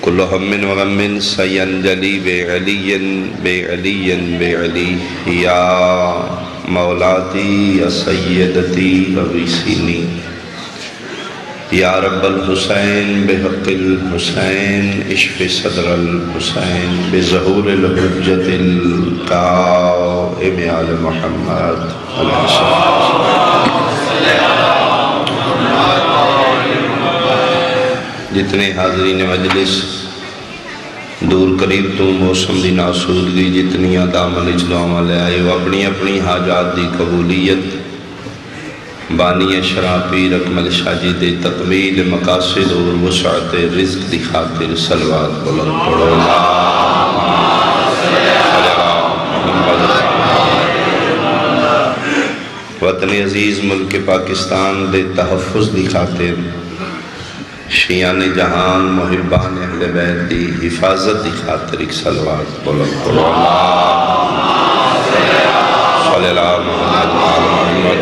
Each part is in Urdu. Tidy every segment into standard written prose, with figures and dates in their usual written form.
کل ہم وغم سینجلی بعلی بعلی بعلی یا مولاتی یا سیدتی اغیثینی یا رب الحسین بحق الحسین اشف صدر الحسین بظہور الحجت القائم آل محمد علیہ السلام۔ جتنے حاضرین مجلس دور قریب تو موسم دی ناسودگی جتنیاں دامن اجدعاں لے آئے وہ اپنی اپنی حاجات دی قبولیت بانی شرح پیر اکمل شاہ جی دے تکمیل مقاصد اور وسعت رزق دی خاطر صلوات بلند پڑھو وطن عزیز ملک پاکستان دے تحفظ دی خاطر شیعان جہان محبان اہل بیت دی حفاظت دی خاطر ایک صلوات بلند پڑھو صلی اللہ محمد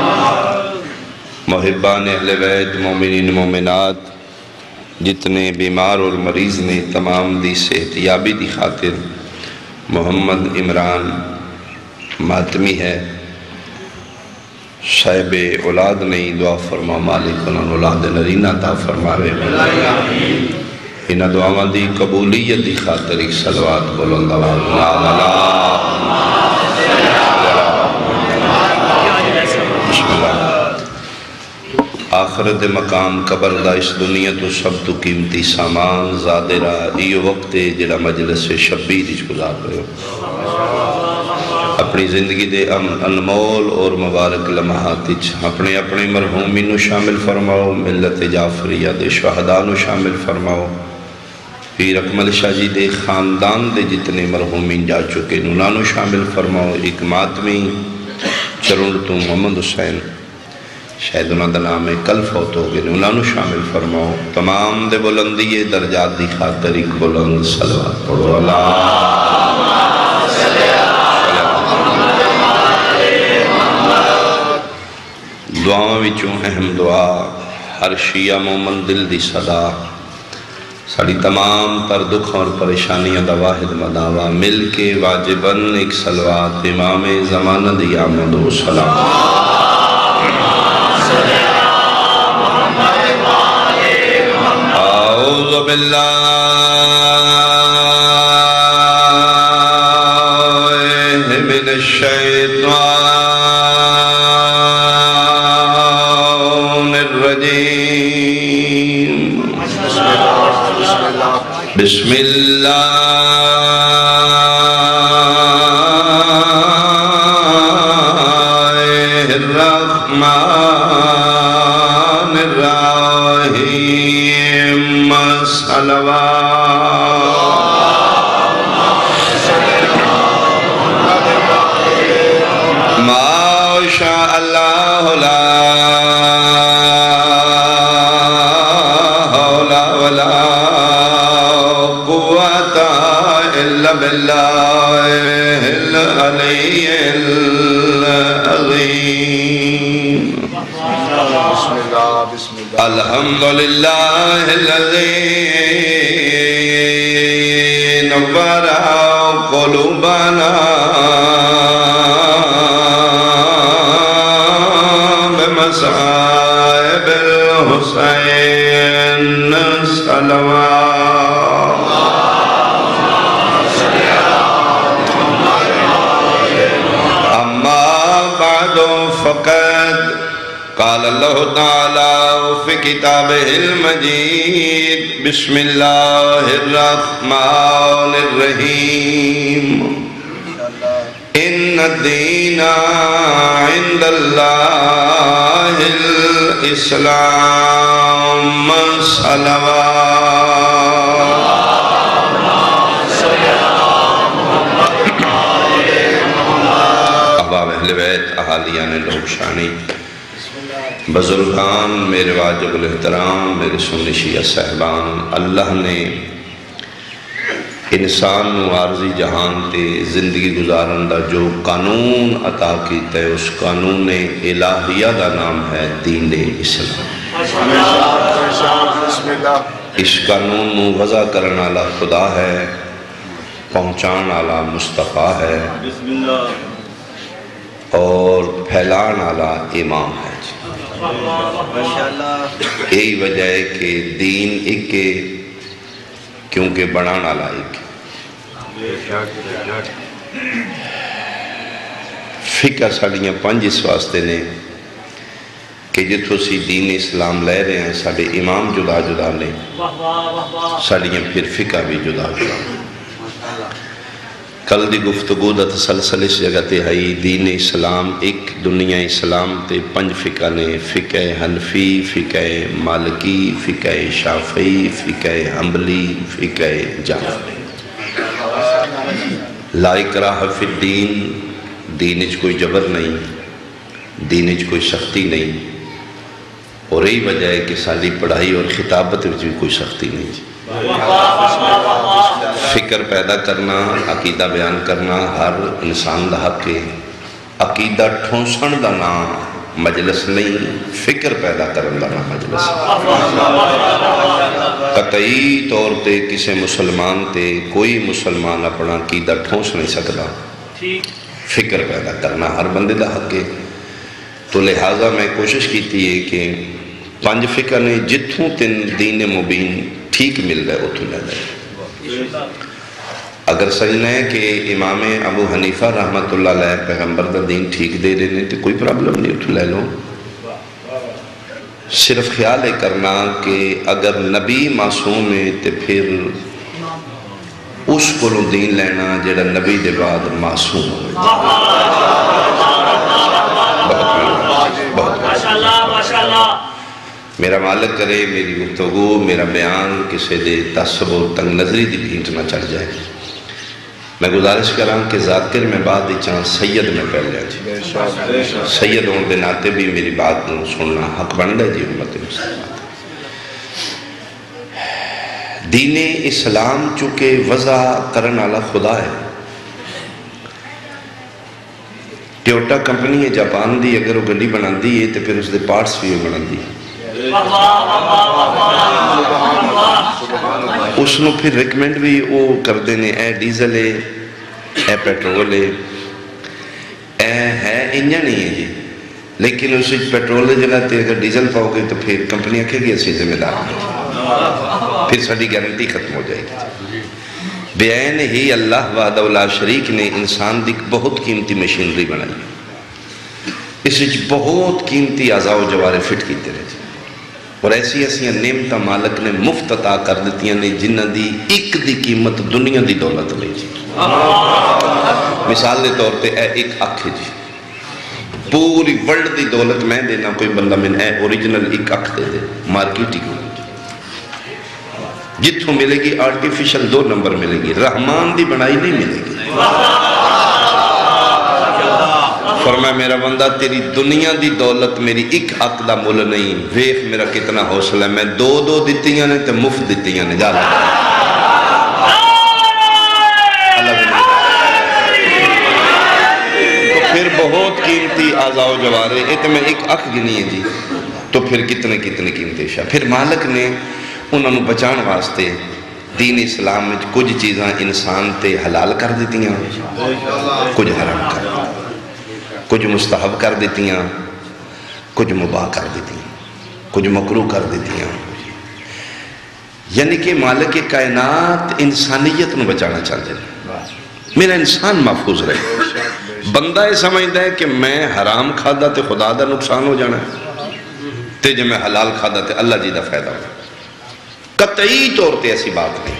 محبان اہل بیت مومنین مومنات جتنے بیمار اور مریض نے تمام دی صحت یابی دی خاطر محمد عمران ماتمی ہے صاحب اولاد نہیں دعا فرما مالک انہوں اولاد نرینہ تا فرما رہے انہا دعاواں دی قبولیت دی خاطر ایک صلوات بلند آخرت مقام قبر دا اس دنیا تو سب تو قیمتی سامان زادرہ ایو وقت جڑا مجلس شبیر اچ گزار رہے ہو اپنی زندگی دے انمول اور مبارک لمحات اپنے اپنے مرحومینو شامل فرماؤ ملت جعفریہ دے شہدانو شامل فرماؤ پیر اکمل شاہ جی دے خاندان دے جتنے مرحومین جا چکے نونانو شامل فرماؤ ایک ماتمی چرون تو محمد حسین شاید انہاں دا نام کل فوت ہو گئے انہاں شامل فرماؤ تمام دے بلندی درجات دی خاطر ایک بلند صلوات پڑھو اللہ دعاوں وچوں اہم دعا ہر شیعہ مومن دل دی صدا ساڑی تمام تر دکھ اور پریشانیاں دا واحد مداوع مل کے واجباً ایک صلوات امام زمانہ دی آمد و سلام اعوذ باللہ من الشیطان الرجیم بسم اللہ الرحمن الرحیم ما شاء اللہ لا حول ولا قوة إلا بالله العلي العظيم الحمد لله الذي نور قلوبنا بمصائب الحسين صلوات أما بعد فقد قال الله تعالى في كتابه المجيد بسم الله الرحمن الرحيم إن الدين عند الله الإسلام صلوات احباب اہل بیت احالیان لوگ شانی بزرگان میرے واجب الاحترام میرے سنی شیعہ صاحبان اللہ نے انسان عارضی جہان تے زندگی گزارن دا جو قانون عطا کیتا ہے اس قانون الہیہ دا نام ہے دین اسلام اس قانون نو وضع کرنے والا خدا ہے، پہنچان والا مصطفیٰ ہے اور پھیلان والا امام ہے جی۔ یہی وجہ ہے کہ دین ایک ہے کیونکہ بنان والا ایک ہے۔ فقہ ساڑیاں 5 اس واسطے نے کہ جتوں سی دین اسلام لے رہے ہیں ساڑے امام جدا جدا نے، ساڑیاں پھر فقہ بھی جدا جدا۔ کل دی گفتگو دا تسلسل اس جگہ تے ہائی دین اسلام ایک، دنیا اسلام تے 5 فقہ نے، فقہ حنفی، فقہ مالکی، فقہ شافعی، فقہ حنبلی، فقہ جعفری۔ لا اکراہ فی الدین، دین اچ کوئی جبر نہیں، دین اچ کوئی سختی نہیں، اور یہی وجہ ہے کہ ساری پڑھائی اور خطابت میں بھی کوئی سختی نہیں جی۔ فکر پیدا کرنا، عقیدہ بیان کرنا ہر انسان دا حق ہے۔ عقیدہ ٹھونسن دا نام مجلس نہیں، فکر پیدا کرن دا نام مجلس۔ قطعی طور تے کسے مسلمان تے کوئی مسلمان اپنا عقیدہ ٹھونس نہیں سکتا، فکر پیدا کرنا ہر بندے دا حق ہے۔ تو لہٰذا میں کوشش کیتی ہے کہ 5 فقہ نے جتھوں تین دین مبین ٹھیک مل رہا ہے اتھوں لے لے۔ اگر سجنا ہے کہ امام ابو حنیفہ رحمت اللہ علیہ پیغمبر دا دین ٹھیک دے رہے ہیں تو کوئی پرابلم نہیں، اتھوں لے لو۔ صرف خیال ہے کرنا کہ اگر نبی معصوم ہے تو پھر اس کو دین لینا جڑا نبی دے بعد معصوم ہو۔ میرا مالک کرے میری گفتگو، میرا بیان کسی دے تعصب و تنگ نظری دی بھینٹ نہ چڑھ جائے۔ میں گزارش کراں کہ ذاکر میں بات چاہاں سید میں پہل جائے جی۔ سید ہون دے ناتے بھی میری بات سننا حق بندہ جی امت مسلمات۔ دین اسلام چونکہ وضع کرن والا خدا ہے۔ ٹیوٹا کمپنی ہے جاپان دی، اگر وہ گڈی بنا دی ہے تو پھر اس دے پارٹس بھی بنا دی ہے، اس نے پھر ریکمنڈ بھی وہ کر دینے اے ڈیزل ہے، اے پیٹرول ہے، اے ہے انجن نہیں ہے جی، لیکن اس پیٹرول جگہ تے اگر ڈیزل پاؤ گے تو پھر کمپنی کہے گی اسی ذمہ دار ہیں، پھر ساری گارنٹی ختم ہو جائے گی۔ بیان ہی اللہ وحدہ لا شریک نے انسان دی بہت قیمتی مشینری بنائی، اس وچ بہت قیمتی اعضاء و جوارے فٹ کیتے رہے جی، اور ایسی ایسی نعمتاں مالک نے مفت عطا کر دیتیاں نے جنہ دی ایک دی قیمت دنیا دی دولت لے جی۔ مثال دے طور پہ اے ایک اکھ ہے جی، پوری ورلڈ دی دولت میں دینا کوئی بندہ من اے اوریجنل ایک اکھ دے دے مارکیٹ ہی کوئی جتوں ملے گی آرٹیفیشل 2 نمبر ملے گی، رحمان دی بنائی نہیں ملے گی۔ فرمایا میرا بندہ تیری دنیا دی دولت میری ایک اک دا مل نہیں، ویخ میرا کتنا حوصلہ ہے، میں 2 دیتیاں نے تے مفت دیتیاں نے، جا لگا تو پھر بہت قیمتی اعضاء و جوارے، تو میں ایک اک گنی ہے جی، تو پھر کتنے قیمتی شاہ۔ پھر مالک نے انہوں نے بچان واسطے دین اسلام میں کچھ چیزاں انسان تے حلال کر دیتیاں، کچھ حرام کر دیتیاں، کچھ مستحب کر دیتیاں، کچھ مباح کر دیتیاں، کچھ مکروہ کر دیتیاں۔ یعنی کہ مالک کائنات انسانیت نو بچانا چاہتے ہیں، میرا انسان محفوظ رہے۔ بندہ یہ سمجھتا ہے کہ میں حرام کھادا تے خدا دا نقصان ہو جانا ہے، تے جب میں حلال کھادا تے اللہ جی دا فائدہ ہو۔ قطعی طور تے ایسی بات نہیں،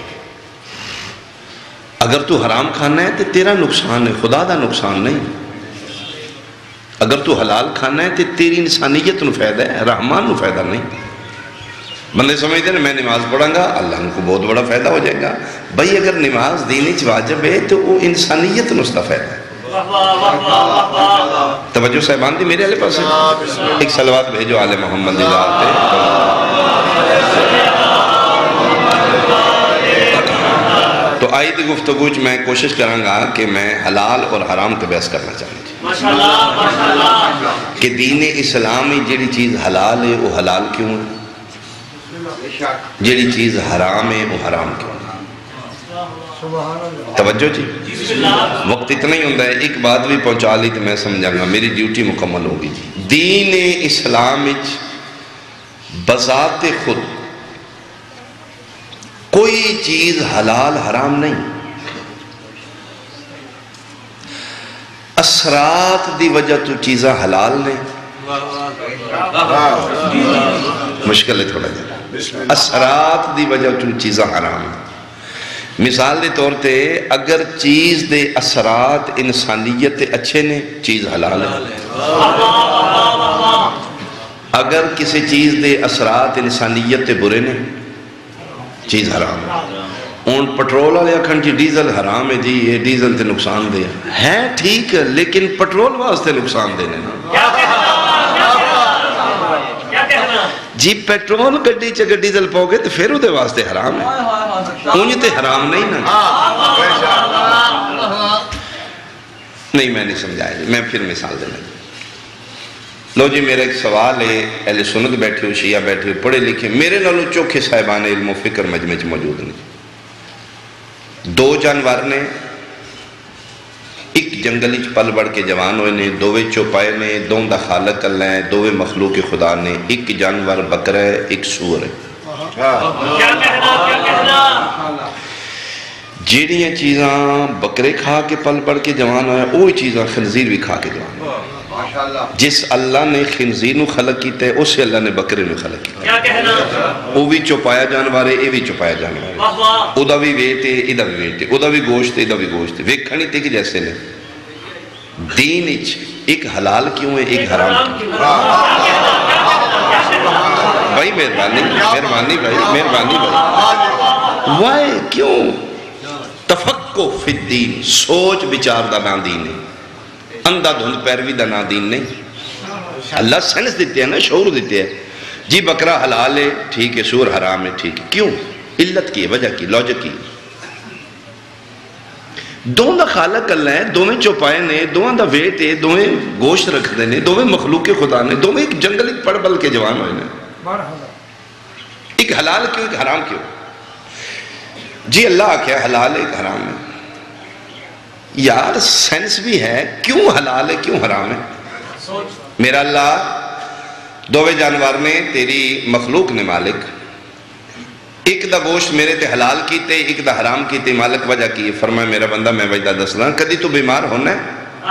اگر تو حرام کھانا ہے تو تیرا نقصان ہے، خدا دا نقصان نہیں۔ اگر تو حلال کھانا ہے تو تیری انسانیت نو فائدہ ہے، رحمان نو فائدہ نہیں۔ بندے سمجھتے ہیں میں نماز پڑھاں گا اللہ کو بہت بڑا فائدہ ہو جائے گا، بھائی اگر نماز دینی واجب ہے تو وہ انسانیت نو اس کا فائدہ ہے۔ توجہ صاحبان دی میرے علیہ پاس ہے، ایک صلوات بھیجو آل محمد دی ذات پہ۔ تو آئی دی گفتگو میں کوشش کروں گا کہ میں حلال اور حرام کے بحث کرنا چاہوں گی کہ دین اسلامی جڑی چیز حلال ہے وہ حلال کیوں ہے، جیڑی چیز حرام ہے وہ حرام کیوں؟ توجہ جی، وقت اتنا ہی ہوندہ ہے، ایک بات بھی پہنچا لی تو میں سمجھا گا میری ڈیوٹی مکمل ہوگی جی۔ دین اسلام بذات خود کوئی چیز حلال حرام نہیں، اثرات دی وجہ تو چیزیں حلال نہیں، مشکل ہے تھوڑا جا، اثرات دی وجہ تو چیزیں حرام ہیں۔ مثال دے طور تے اگر چیز دے اثرات انسانیت اچھے نے چیز حلال ہے، اگر کسی چیز دے اثرات انسانیت برے نے چیز حرام ہے۔ اون پٹرول والے اکھن جی ڈیزل حرام ہے جی، یہ ڈیزل تے نقصان دے ہے ٹھیک ہے، لیکن پٹرول واسطے نقصان دینے نا جی، پیٹرول گڈی چگر ڈیزل پاؤ گے تو پھر وہ دے واسطے حرام ہے، انہیں تے حرام نہیں نا۔ نہیں میں نہیں سمجھایا جی، میں پھر مثال دینا جی۔ لو جی میرا ایک سوال ہے، اہل سنت بیٹھے ہو، شیعہ بیٹھے ہو، پڑھے لکھے، میرے نالوں چوکھے صاحبان علم و فکر مجمع موجود نہیں۔ دو جانور نے ایک جنگلی پل بڑھ کے جوان ہوئے نے، دووے چوپائے نے، دون دا خالق اللہ ہے، دووے مخلوق خدا نے، ایک جانور بکرا ہے، ایک سور ہے۔ جیڑیاں چیزاں بکرے کھا کے پل بڑھ کے جوان ہوئے، وہی چیزاں خنزیر بھی کھا کے جوان ہوئے۔ جس اللہ نے خنزیر نو خلق کیتا ہے اسے اللہ نے بکرے نو خلق کیتا ہے، وہ بھی چوپایا جانوار ہے، یہ بھی چوپایا جانوار ہے، ادھا بھی ویٹ ہے، ادھا بھی ویٹ ہے، ادھا بھی گوشت ہے، ادھا بھی گوشت ہے، ویکھنی تک جیسے نے۔ دین ایک حلال کیوں ہے، ایک حرام کیوں ہے؟ بھائی مہربانی مہربانی بھائی مہربانی بھائی، وائے کیوں؟ تفقہ فی الدین، سوچ بچار دا نا دین ہے، اندھا دھند پیروی دا نا دین نہیں۔ اللہ سینس دیتے ہیں نا، شعور دیتے ہیں جی بکرا حلال ہے ٹھیک ہے، سور حرام ہے ٹھیک ہے، کیوں؟ علت کی وجہ کی لاجک کی، دون دا خالق اللہ ہے، دوویں چوپائے نے، دوویں دا ویٹ ہے، دوویں گوشت رکھ دینے، دوویں مخلوق خدا نے، دوویں ایک جنگل ایک پڑ بل کے جوان ہوئے نے، ایک حلال کیوں ایک حرام کیوں؟ جی اللہ آکھیا حلال ہے ایک حرام ہے، یار سینس بھی ہے، کیوں حلال ہے کیوں حرام ہے؟ میرا اللہ دووے جانور نے تیری مخلوق نے مالک، ایک دا گوشت میرے تے حلال کیتے، ایک دا حرام کیتے، مالک وجہ کی فرمائے میرا بندہ میں وجہ دسنا، کدی تو بیمار ہونا ہے؟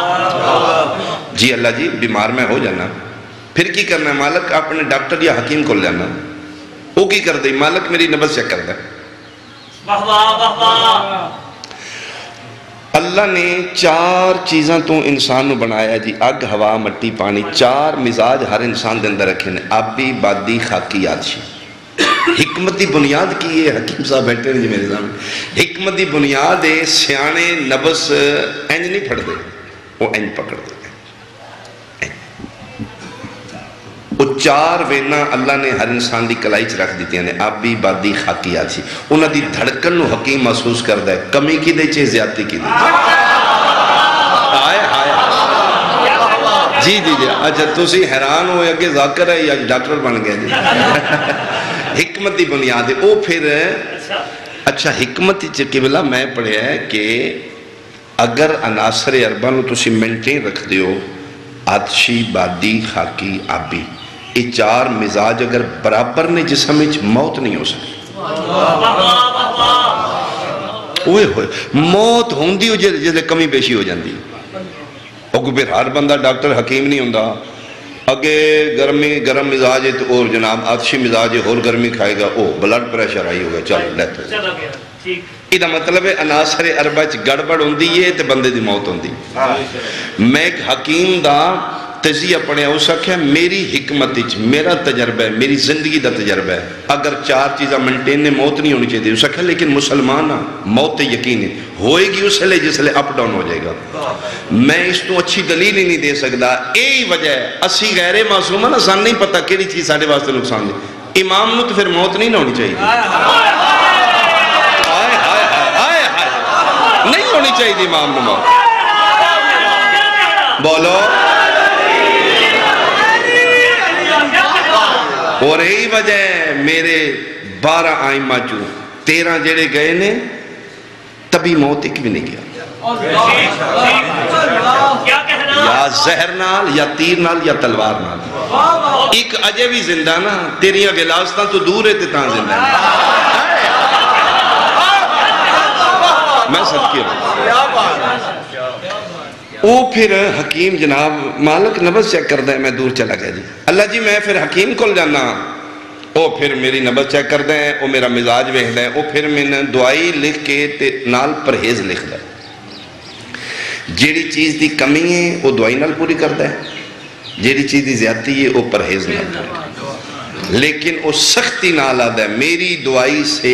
جی اللہ جی بیمار میں ہو جانا، پھر کی کرنا ہے؟ مالک اپنے ڈاکٹر یا حکیم کو لینا، وہ کی کر دے؟ مالک میری نبض چیک کر دے۔ اللہ نے چار چیزاں تو انسان نو بنایا جی، اگ ہوا مٹی پانی، چار مزاج ہر انسان دے اندر رکھے نے، آبی بادی خاکی آدشی۔ حکمت دی بنیاد کی ہے، حکیم صاحب بیٹھے ہیں جی میرے سامنے، حکمت دی بنیاد ہے سیانے نبس انج نہیں پھڑ دے، وہ انج پکڑ دے۔ وہ چار وینا اللہ نے ہر انسان دی کلائی چ رکھ دیتی ہیں، آبی بادی خاکی آدشی، انہاں دی دھڑکن نو حکیم محسوس کردا ہے، کمی کی دے چے زیادتی کی دے۔ آئے آئے جی جی جی، اچھا تسی حیران ہوئے اگے ذاکر ہے یا ڈاکٹر بن گئے جی؟ حکمت دی بنیاد ہے، او پھر اچھا حکمت قبلہ میں پڑھیا ہے کہ اگر عناصر اربع نو تسی مینٹین رکھ دیو، آتشی بادی خاکی آبی، یہ چار مزاج اگر برابر نے جسم میں موت نہیں ہو سکتی۔ اوہ ہوئے موت ہوندی ہو جیسے کمی بیشی ہو جاندی، اور پھر ہر بندہ ڈاکٹر حکیم نہیں ہوندہ، اگے گرم مزاج ہے تو اور جناب آتشی مزاج ہے اور گرمی کھائے گا، او بلڈ پریشر آئی ہوگا، چل لیتے ہیں۔ یہ مطلب ہے عناصر اربع گڑبڑ ہوندی ہے تو بندے دی موت ہوندی۔ میں ایک حکیم دا تجزیہ پڑھیا، اس آکھیا میری حکمت میرا تجربہ ہے، میری زندگی دا تجربہ ہے، اگر چار چیزیں مینٹین نے موت نہیں ہونی چاہیے، اس آکھیا لیکن مسلمان موت یقین ہے، ہوئے گی اس لئے جس لئے اپ ڈاؤن ہو جائے گا۔ میں اس تو اچھی دلیل ہی نہیں دے سکتا، یہی وجہ ہے اسی غیر معصوم ہے نا، سان نہیں پتا کیڑی چیز ساڑھے واسطے نقصان دے، امام نو تو پھر موت نہیں ہونی چاہیے، نہیں ہونی چاہیے امام نو موت۔ بولو اور یہی وجہ ہے میرے 12 آئمہ چو 13 جڑے گئے نے تبھی موت ایک بھی نہیں گیا، یا زہر نال یا تیر نال یا تلوار نال، ایک اجے بھی زندہ نا، تیریاں گلاستاں تو دور ہے تاں زندہ ہے، میں صدقے ہوں۔ وہ پھر حکیم جناب مالک نبض چیک کر دیں، میں دور چلا گیا جی، اللہ جی میں پھر حکیم کھل جانا، وہ پھر میری نبض چیک کر دیں، وہ میرا مزاج ویکھ دیں، وہ پھر میں نے دعائی لکھ کے نال پرہیز لکھ دیں، جیڑی چیز دی کمی ہے وہ دعائی نال پوری کر دیں، جیڑی چیز دی زیادتی ہے وہ پرہیز نال پوری کر دیں، لیکن وہ سختی نال آدھا ہے میری دعائی سے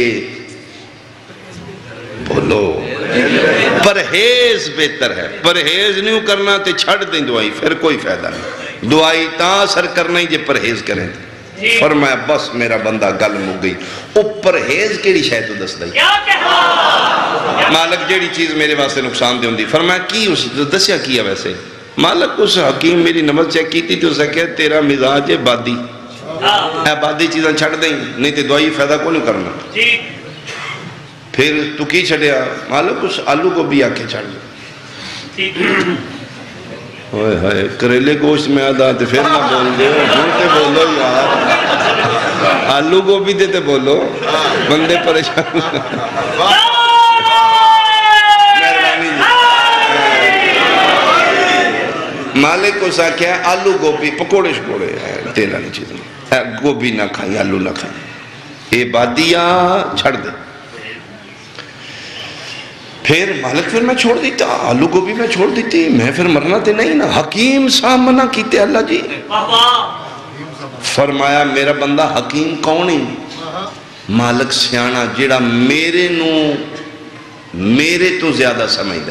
بولو پرہیز بہتر ہے، پرہیز نہیں کرنا تے چھڑ دیں دعائی، پھر کوئی فائدہ نہیں، دعائی تاں اثر کرنا ہی جے پرہیز کریں۔ فرمایا بس میرا بندہ گل مک گئی، او پرہیز کیڑی شے تو دس دائی، مالک جیڑی چیز میرے واسطے نقصان دے ہوندی، فرمایا کی اس دسیا کیا ویسے، مالک اس حکیم میری نماز چیک کی تھی تو اسے کہا تیرا مزاج ہے بادی، اے بادی چیزاں چھڑ دیں نہیں تے دعائی فائدہ کو نہیں کرنا، پھر تو کی چھڑیا، مالک اس آلو کو بھی آکے چھڑ دیں، ہوئے ہوئے کریلے گوشت میں آدھا تے پھر نہ بول دے، جھوٹے بولو یار، آلو کو بھی دیتے بولو، بندے پریشان مہربانی جی، مالک کو سا کیا ہے آلو گوبھی پکوڑے شکوڑے تیرہ نہیں چیزیں، گوبھی نہ کھائیں آلو نہ کھائیں، اے بادیاں چھڑ دے، پھر مالک پھر میں چھوڑ دیتا، آلو کو بھی میں چھوڑ دیتی، میں پھر مرنا تے نہیں نا، حکیم صاحب منع کیتے اللہ جی، فرمایا میرا بندہ حکیم کون ہے، مالک سیانا جیڑا میرے تو زیادہ سمجھدا،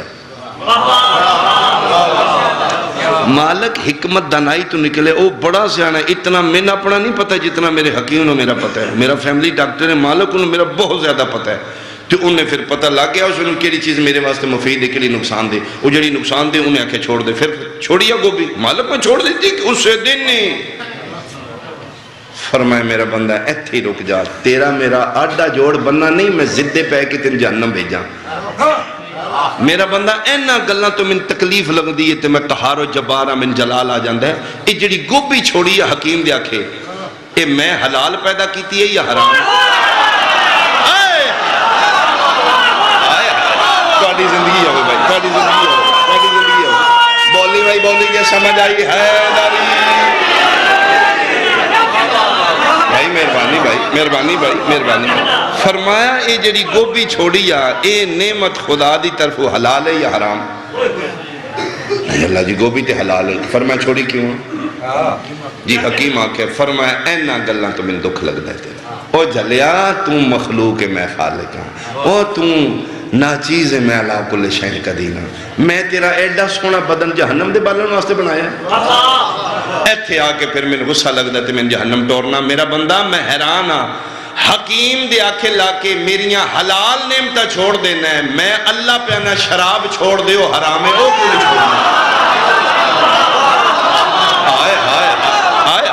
مالک حکمت دانائی تو نکلے، او بڑا سیانا ہے، اتنا میں نہ پڑھا نہیں پتا جتنا میرے حکیم نے میرا پتا ہے، میرا فیملی ڈاکٹر ہے، مالک انہوں میرا بہت زیادہ پتا ہے، تو انہیں پھر پتہ لگ گیا اس نے کیڑی چیز میرے واسطے مفید ہے کیڑی نقصان دے، وہ جڑی نقصان دے انہیں آکے چھوڑ دے، پھر چھوڑیا گوبھی، مالک میں چھوڑ دیتی کہ اس سے دن نہیں، فرمائے میرا بندہ ایتھی رک جا، تیرا میرا آڈا جوڑ بننا نہیں، میں زدے پہ کہ تین جہنم بھیجاں، میرا بندہ اینا گلنا تو من تکلیف لگ دیئے تے میں قہار و جبارہ من جلال آ جاندہ ہے، یہ جڑی گوبھی چھوڑی ہے حکیم دے آکھے، یہ میں حلال پیدا کیتی ہے یا حرام؟ توڑی زندگی ہو بھائی، توڑی زندگی ہو، توڑی زندگی ہو، بولی بھائی بولی یہ سمجھ آئی ہے داری، بھائی مہربانی بھائی، مہربانی بھائی، مہربانی بھائی، فرمایا اے جڑی گوبھی چھوڑی یا اے نعمت خدا دی طرف حلال ہے یا حرام؟ اللہ جی گوبھی تے حلال ہے، فرمایا چھوڑی کیوں؟ جی حکیم آکے فرمایا اینا گلنا تو من دکھ لگ دیتے، او جلیا تم مخلوق میں خالق ہاں، او تم ناچیز ہے میں اللہ کل شہن کا دینا، میں تیرا ایڈا سونا بدن جہنم دے بالن واسطے بنایا ہے، ایتھے آکے پھر میں غصہ لگ دیتے میں جہنم ٹورنا، میرا بندہ میں حیران ہاں، حکیم دے آکے لاکے میریاں حلال نعمتہ چھوڑ دینا ہے، میں اللہ پہ انا شراب چھوڑ دے وہ حرام ہے وہ کیوں چھوڑنا ہے، آئے آئے آئے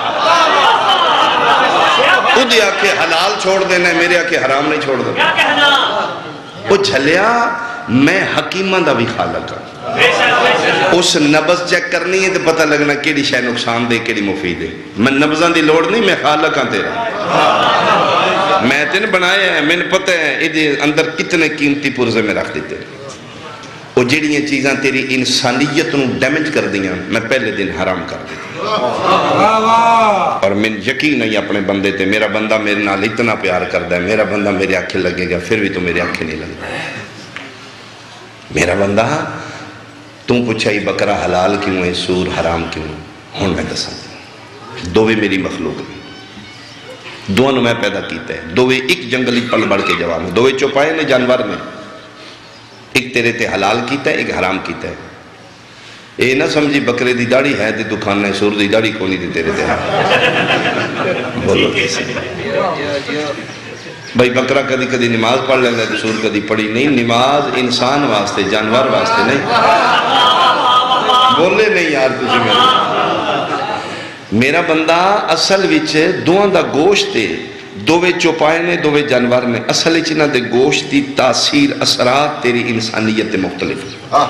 خود آکے حلال چھوڑ دینا ہے، میرے آکے حرام نہیں چھوڑ دینا، وہ جھلیا میں حکیمہ دا بھی خالق ہوں، اس نبض چیک کرنی ہے تو پتہ لگنا کیڑی شے نقصان دے کیڑی مفید ہے، میں نبضان دی لوڑ نہیں، میں خالق ہوں تیرا، میں تین بنایا ہے، میں نے پتہ ہے ادھے اندر کتنے قیمتی پرزے میں رکھ دیتے، وہ جڑیاں چیزاں تیری انسانیت نو ڈیمیج کر دیاں میں پہلے دن حرام کر دیتا، اور من یقین نہیں اپنے بندے تے، میرا بندہ میرے نال اتنا پیار کردہ ہے، میرا بندہ میرے آنکھیں لگے گا پھر بھی تو میرے آنکھیں نہیں لگتا، میرا بندہ تم پوچھائی بکرہ حلال کیوں ہے سور حرام کیوں ہے، ہون میں دساں دووے میری مخلوق ہے، دونوں میں پیدا کیتا ہے، دووے ایک جنگلی پل بڑھ کے جواب ہے، دووے چوپائے نے جانور میں، ایک تیرے تے حلال کیتا ہے ایک حرام کیتا ہے، اے نہ سمجھی بکرے دی داڑھی ہے تے دکھانا ہے سور دی داڑھی کونی تے تیرے تے بولو بھائی بکرہ کدی کدی نماز پڑھ لینا ہے تو سور کدی پڑھی نہیں، نماز انسان واسطے جانور واسطے نہیں، بولے نہیں یار تجھے میں میرا بندہ اصل وچ دوہاں دا گوشت ہے، دووے چوپائے نے دووے جانور نے، اصل وچ انہاں دے گوشت دی تاثیر اثرات تیری انسانیت مختلف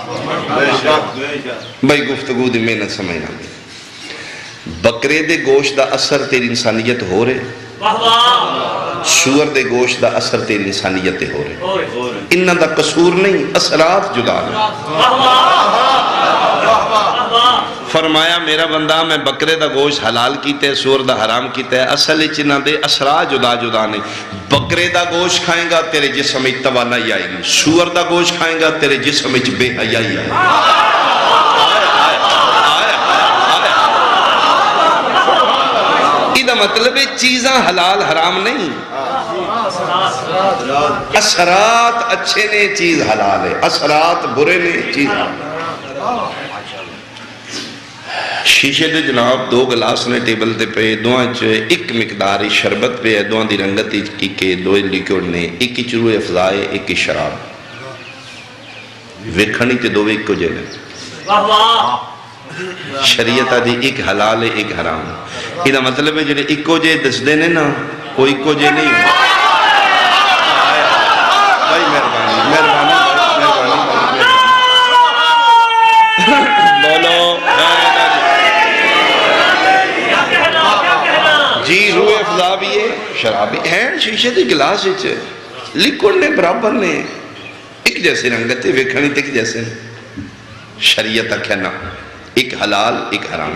بھائی گفتگو دی محنت سمجھنا بھی بکرے دے گوشت دا اثر تیری انسانیت ہو رہے، سور دے گوشت دا اثر تیری انسانیت ہو رہے، انہاں دا قصور نہیں، اثرات جدا نہیں۔ فرمایا میرا بندہ میں بکرے دا گوشت حلال کیتے ہیں، سور دا حرام کیتے ہیں، اصل چنہ دے اثرات جدا جدا نہیں۔ بکرے دا گوشت کھائیں گا تیرے جسم میں توانائی آئے گی، سور دا گوشت کھائیں گا تیرے جسم میں بے حیائی آئے گی۔ یہ مطلب ہے چیزاں حلال حرام نہیں، اثرات اچھے نے چیز حلال ہے، اثرات برے نے چیز حلال۔ شیشے دے جناب دو گلاس نے ٹیبل دے پہ، دوہاں چے ایک مقداری شربت پہ ہے، دوہاں دی رنگت ایک دو لیکوڑ نے، ایک چروع افضائے ایک شراب، ویکھنی تے دو ایک کو جلے، شریعت دی ایک حلال ہے ایک حرام ہے۔ یہ مطلب ہے جنہیں ایک کو جے دس دینے نا کوئی کو جے نہیں ہے۔ بھائی مہربانی مہربانی بولو جی روح افضا بھی ہے شراب بھی ہے، شیشے دی گلاس لیکوڑ نے برابر نے ایک جیسے رنگت ہے، ویکھنی تے ایک جیسے شریعت کہنا ایک حلال ایک حرام۔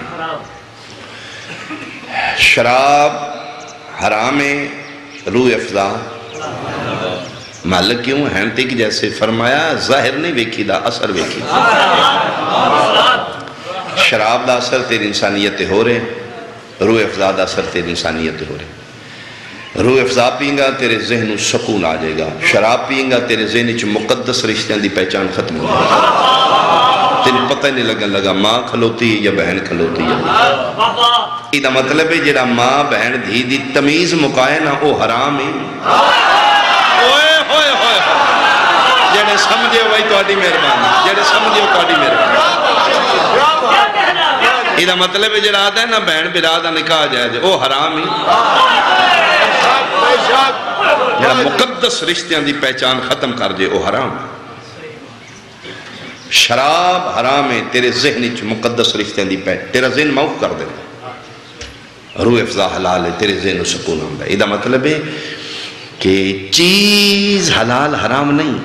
شراب حرام ہے، روح افضا مالک کیوں ہیں تک جیسے فرمایا ظاہر نہیں ویکھی دا اثر ویکھی۔ شراب دا اثر تیری انسانیت ہو رہے، روح افضا دا اثر تیری انسانیت ہو رہے۔ روح افضا پئیں گا تیرے ذہن سکون آ جائے گا، شراب پئیں گا تیرے ذہن چ مقدس رشتیاں دی پہچان ختم ہو جائے گا، تین پتہ نہیں لگن لگا ماں کھلوتی یا بہن کھلوتی ہے۔ یہ مطلب ہے جڑا ماں بہن دھی دی تمیز مکائے نا وہ حرام ہی۔ جڑے سمجھے ہوئی تو آڈی مہربانی، جڑے سمجھے ہو تو آڈی مہربانی۔ یہ مطلب ہے جڑا آدھا ہے نا بہن برادہ نکاح جائے جائے وہ حرام ہی۔ جڑا مقدس رشتیاں دی پہچان ختم کر جائے وہ حرام۔ شراب حرام ہے، تیرے ذہن چ مقدس رشتیاں دی پہچان، تیرا ذہن معاف کر دے۔ روح افضا حلال ہے، تیرے ذہن سکون آمدہ ہے۔ یہ مطلب ہے کہ چیز حلال حرام نہیں،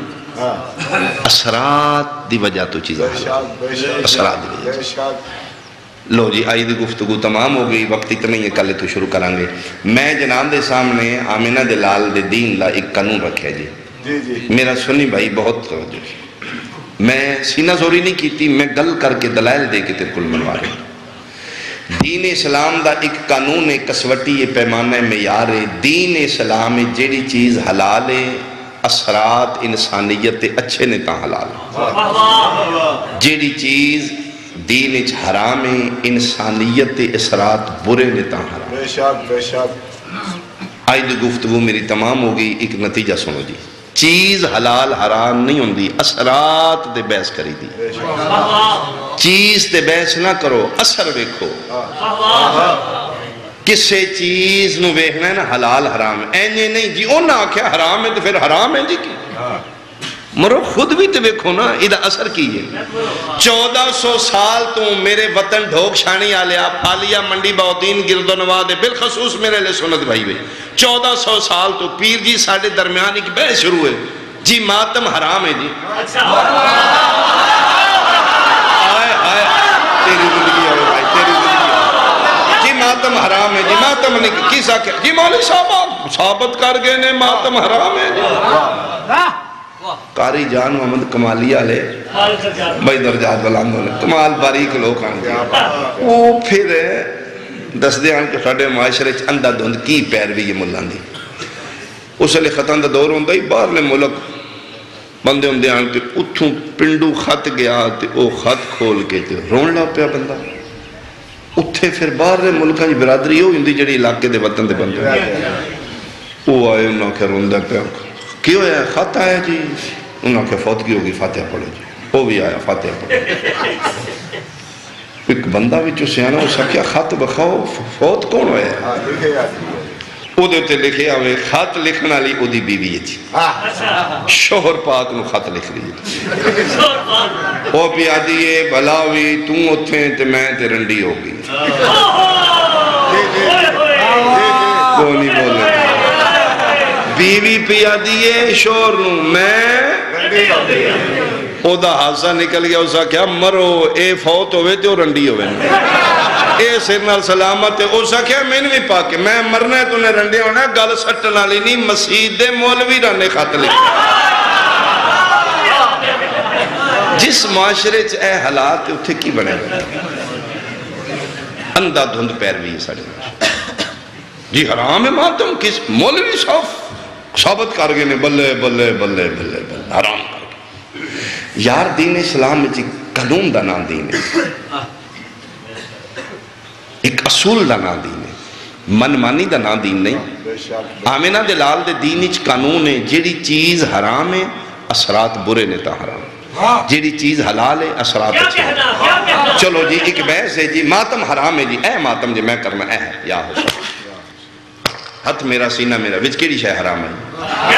اثرات دی وجہ تو چیز حلال، اثرات دی وجہ۔ لو جی آئی دی گفتگو تمام ہو گئی، وقت اتنا ہی ہے، کل تو شروع کرانگے۔ میں جناب دے سامنے آمینہ دلال دے دین لا ایک قانون رکھے جی، میرا سنی بھائی بہت توجہ، میں سینہ زوری نہیں کیتی، میں گل کر کے دلائل دے کے تیرے کل منوا رہے۔ دین اسلام دا ایک قانون ہے، کسوٹی ہے، پیمانہ ہے، معیار ہے۔ دین اسلام ہے جیڑی چیز حلال ہے، اثرات انسانیت اچھے نے تا حلال ہے۔ جیڑی چیز دین اچھ حرام ہے، انسانیت اثرات برے نے تا حرام ہے۔ بے شک بے شک۔ آئی دی گفتگو میری تمام ہوگی، ایک نتیجہ سنو جی، چیز حلال حرام نہیں ہوندی، اثرات دے بحث کری دی۔ چیز دے بحث نہ کرو، اثر ویکھو۔ کسے چیز نو ویکھنا ہے نا حلال حرام ہے، اینجے نہیں جی اونا آکھیا حرام ہے تو پھر حرام ہے جی کی مرو خود بھی تو ویکھو نا ادھا اثر کیجئے۔ 1400 سال تو میرے وطن ڈھوک شانی آلیا پھالیا منڈی باؤدین گرد و نوادے بالخصوص میرے لئے سنت بھائی بھائی 1400 سال تو پیر جی ساڑھے درمیان ایک بحث شروع ہے جی ماتم حرام ہے جی۔ آئے آئے تیری زندگی ہوئے بھائی تیری زندگی ہوئے جی ماتم حرام ہے جی ماتم نہیں کیسا کیا جی مولی صاحب ثابت کر گئے نے ماتم حرام ہے جی۔ قاری جان محمد کمالیہ لے بھائی درجات بلاندوں نے کمال باریک لوگ آنگے وہ پھر دس دے آن کے ساڑھے معاشرے اندہ دھند کی پیروی یہ ملان دی اس لئے خطان دا دور ہوندہ ہی باہر لے ملک بندے ہوندے آن کے اتھوں پنڈو خط گیا تے او خط کھول کے تے رون لا پیا بندہ اتھے پھر باہر لے ملکہ جی برادری ہو اندی جڑی علاقے دے وطن دے بندے وہ آئے انہوں کے روندہ پیا کیوں ہے خط آیا جی انہوں کے فوت کی ہوگی فاتحہ پڑھے جی وہ بھی آیا فاتحہ پڑھے ایک بندہ بھی سیانا ہو سکیا خط بخاؤ فوت کون ہوئے ہے او دے تے لکھے آوے خط لکھنا لی او دی بیوی جی شوہر پاک نو خط لکھ لی او پیا دیئے بھلاوی توں اتھیں تے میں تے رنڈی ہو گئی کو نہیں بولے بیوی پیا دیئے شوہر نو میں او دا حادثہ نکل گیا اسا کیا مرو اے فوت ہوئے تے او رنڈی ہوئے اے سرنا سلامت ہے اسا کیا میں نہیں پاکے میں مرنا ہے تو نے رنڈی ہونا ہے گل سٹنا لی نہیں مسجد دے مولوی رہنے خط لکھا جس معاشرے چ اے حالات اتھے کی بنے اندھا دھند پیروی ساڑھے جی حرام ہے ماتم کس مولوی ثابت کر گئے نے بلے بلے بلے بلے بلے حرام کر گئے یار دین اسلام میں جی قانون دا نام دین ہے ایک اصول دا نام دین ہے من مانی دا نام دین نہیں آمینہ دلال دے دین اچ قانون ہے جیڑی چیز حرام ہے اثرات برے نے تا حرام جیڑی چیز حلال ہے اثرات اچھے چلو جی ایک بحث ہے جی ماتم حرام ہے جی اے ماتم جی میں کرنا اے ہے یا ہو سکتا ہاتھ میرا سینہ میرا وچ کیڑی شے حرام ہے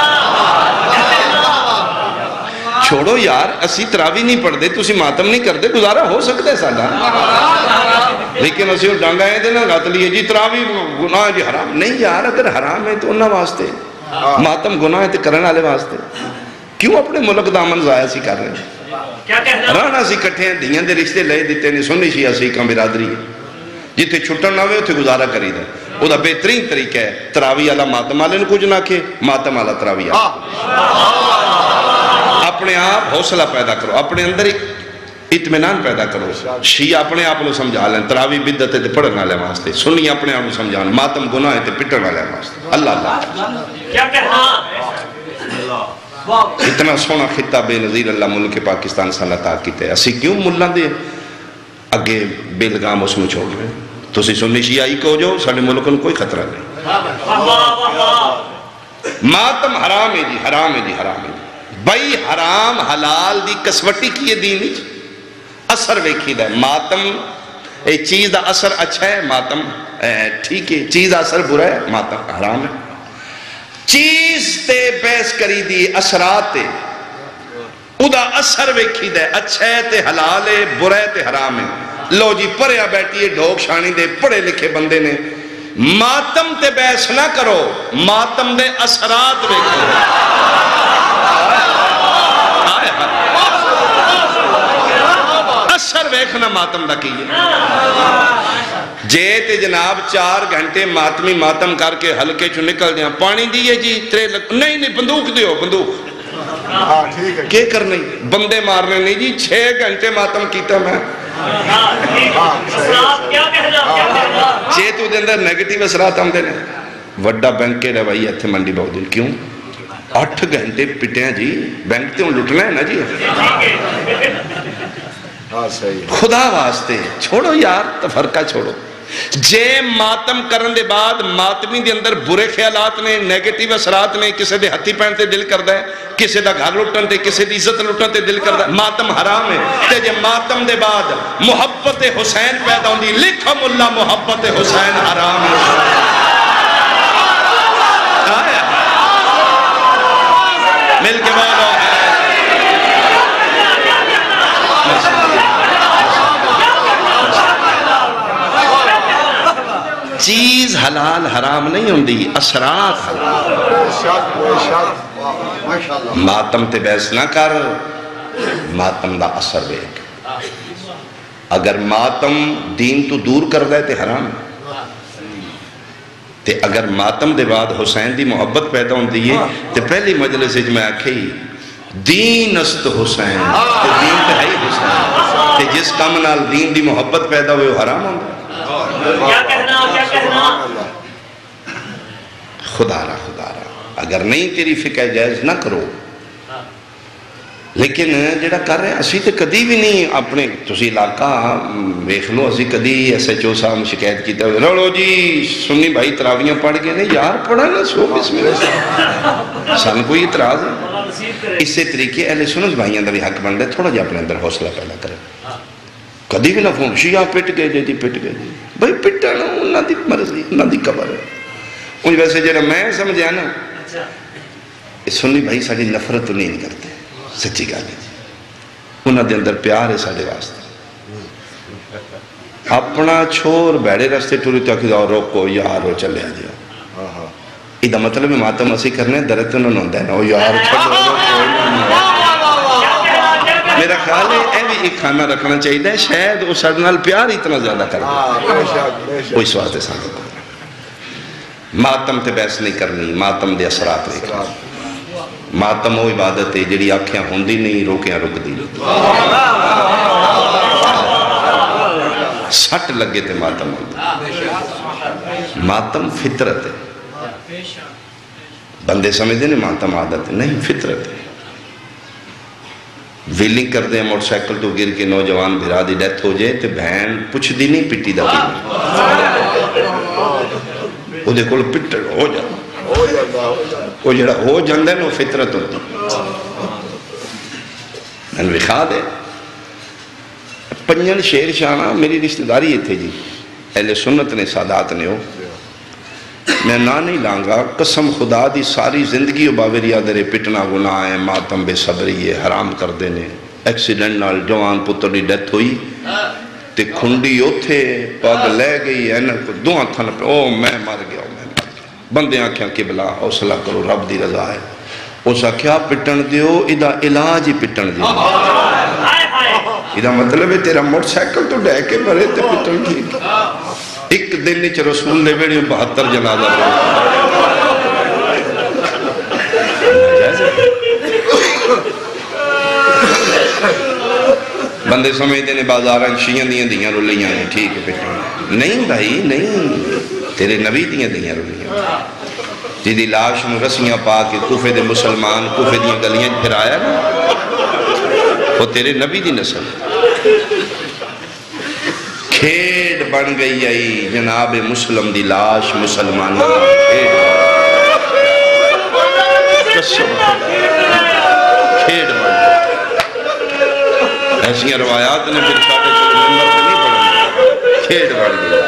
چھوڑو یار اسی تراوی نہیں پڑھ دے تو اسی ماتم نہیں کر دے گزارا ہو سکتا ہے سادہ لیکن اسی ڈانگا ہے دینا گات لیے جی تراوی گناہ جی حرام نہیں یار اگر حرام ہے تو انہا واسطے ماتم گناہ ہے تو کرنے آلے واسطے کیوں اپنے ملک دامن ضائع سی کر رہے ہیں رانا سی کٹھے ہیں دیاں دے رشتے لئے دیتے نہیں سنی شیعہ سی کام برادری ہے جتے چھٹن نہ ہوئے اتھے گزارا کری دے وہ دا بہترین طریقہ ہے تراوی آلہ ماتم آلے نے کچھ نہ کے ماتم آلہ تراوی آلہ اپنے آپ حوصلہ پیدا کرو اپنے اندر ایک اطمینان پیدا کرو شیعہ اپنے آپ کو سمجھا لیں تراوی بدت ہے تے پڑھنا لے واسطے سنی اپنے آپ کو سمجھانا ماتم گناہ ہے تے پٹھنا لے واسطے اللہ اللہ کیا کہنا اتنا سونا خطہ بے نظیر اللہ ملک پاکستان سے اللہ تعالیٰ کیتے ہیں اسی کیوں ملہ دے اگے بیلگام اس میں چھوڑ رہے ہیں تو اسی سنی شیعہ ہی کو جو ساڑھے ملکوں کوئی خطرہ نہیں ماتم حرام ہے جی حرام ہے جی حرام ہے بھائی حرام حلال دی کسوٹی کیے دینی اثر ویکھی دا ہے ماتم ایک چیز دا اثر اچھا ہے ماتم ٹھیک ہے چیز دا اثر برا ہے ماتم حرام ہے چیز تے بیس کری دی اثرات تے او دا اثر ویکھی دا ہے اچھا ہے تے حلال ہے برا ہے تے حرام ہے لو جی پریا بیٹھی ہے ڈھوک شانی دے پڑھے لکھے بندے نے ماتم تے بیس نہ کرو ماتم دے اثرات ویکھو اثر ویکھنا ماتم دا کیے جے تے جناب 4 گھنٹے ماتمی ماتم کر کے ہلکے چو نکل دیا پانی دیئے جی نہیں بندوق دیو بندوق کیا کرنے بندے مارنے نہیں جی 6 گھنٹے ماتم کیتا میں جے تو دے اندر نیگیٹیو اثرات ہم دینے وڈا بینک کے روائی ایتھے منڈی بہت دن کیوں 8 گھنٹے پٹے ہیں جی بینک تے ان لٹنا ہے نا جی خدا واسطے چھوڑو یار تفرقہ چھوڑو جے ماتم کرن دے بعد ماتمی دے اندر برے خیالات نے نیگیٹیو اثرات نے کسے دے ہتھی پہنتے دل کردہ ہے کسے دا گھر لٹن تے کسے دی عزت لٹن تے دل کردہ ہے ماتم حرام ہے تے جے ماتم دے بعد محبت حسین پیدا ہوندی لکھم اللہ محبت حسین حرام ہے مل کے بولو چیز حلال حرام نہیں ہوندی اثرات حلال ماتم تے بیس نہ کر ماتم دا اثر بیک اگر ماتم دین تو دور کر دے تے حرام تے اگر ماتم دے بعد حسین دی محبت پیدا ہوندی ہے تے پہلی مجلس میں میں آکھئی دین است حسین تے دین تے ہے حسین تے جس کام نال دین دی محبت پیدا ہوئے وہ حرام ہوندی کیا کہنا خدا را اگر نہیں تیری فقہ جائز نہ کرو لیکن جڑا کر رہے ہیں اسی تے کدی بھی نہیں اپنے تسی علاقہ ویکھ لو اسی کدی ایس ایچ او صاحب شکایت کیتا ہوئے رولو جی سنی بھائی تراویاں پڑھ گئے نہیں یار پڑھا نا سو بسم اللہ سن کوئی اعتراض ہے اس سے طریقے اہل سنت بھائیاں دا بھی حق بن رہے تھوڑا جا اپنے اندر حوصلہ پیدا کرے کدی بھی نہ فون شیعہ پٹ گئے جی پٹ گئے جی بھائی پٹنا انہاں دی مرضی انہاں دی قبر ہے ان ویسے جڑا میں سمجھا نا سنی بھائی ساری نفرت تو نہیں کرتے سچی گل ہے جی انہاں دے اندر پیار ہے سارے واسطے اپنا چھوڑ بیڑے رستے ٹوری تو آکھے روکو یارو چلے آ جاؤ ایدہ مطلب ماتم اسی کرنے درد انہوں نے ہوندہ ہے نا وہ یار چھوڑو میرا خیال ہے اے بھی ایک کھانا رکھنا چاہیے شاید وہ سڑنال پیار اتنا زیادہ کر دے کوئی سواستے سامنے کرنا ماتم تے بحث نہیں کرنی ماتم دے اثرات نہیں کرنی ماتم وہ عبادت ہے جڑی آنکھیں ہوندی نہیں روکیاں رک دی سٹ لگے تے ماتم ہوندی ماتم فطرت ہے بندے سمجھتے نہیں ماتم عادت ہے نہیں فطرت ہے ویلنگ کر دیں موٹر سائیکل تو گر کے نوجوان بھرا دی ڈیتھ ہو جائے تو بہن پچھ دی نہیں پٹی دا کی وہ دیکھو پٹر ہو جاتا وہ جڑا ہو جاندہ ہے وہ فطرت ہوتی میں وکھا دے پنجن شیر شانہ میری رشتہ داری یہ تھے جی اہل سنت نے سادات نے ہو میں نہ نہیں لانگا قسم خدا دی ساری زندگی باوری آدھرے پٹنا گناہ ہے ماتم بے صبری ہے حرام کر دینے ایکسیڈنٹ نال جوان پتر دی ڈیتھ ہوئی تے کھنڈی اتھے پاگ لے گئی ہے دعا تھن پہ او میں مر گیا بندے آنکھیں قبلہ حوصلہ کرو رب دی رضا ہے اس آکھیا پٹن دیو ادھا علاج ہی پٹن دیو ادھا مطلب ہے تیرا موٹر سائیکل تو ڈے کے بھرے تے پٹن ٹھیک ایک دن نیچے رسول نے بیڑی 72 جنازہ بندے سمجھتے ہیں بازاریں شیعہ دیاں رولیاں ہیں ٹھیک ہے پٹن نہیں بھائی نہیں تیرے نبی دیاں رولیاں جیدی لاش میں رسیاں پا کے کوفے دے مسلمان کوفے دیاں گلیاں پھر آیا نا وہ تیرے نبی دی نسل کھیڑ بن گئی آئی جناب مسلم دی لاش مسلمان کھیڑ بن ایسی روایات نے پھر ساڑھے نمبر پہ نہیں پڑھا کھیڑ بن گئی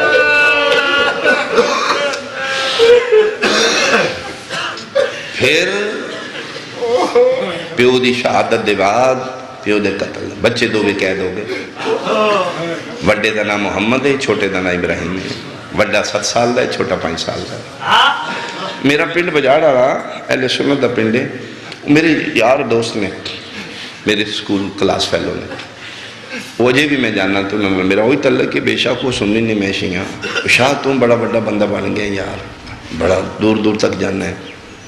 پھر پیو دی شہادت دے بعد پیو دے قتل بچے دو بھی قید ہو گئے وڈے دا نام محمد ہے چھوٹے دا نام ابراہیم ہے وڈا 7 سال دا ہے چھوٹا 5 سال دا ہے میرا پنڈ بجاڑا رہا اہل سنت دا پنڈ ہے میرے یار دوست نے میرے سکول کلاس فیلو نے وجہ بھی میں جاننا تو میرا وہی تعلق کہ بے شک وہ سننی نہیں میں شیعہ شاہ تم بڑا بڑا بندہ بن گیا یار بڑا دور دور تک جانا ہے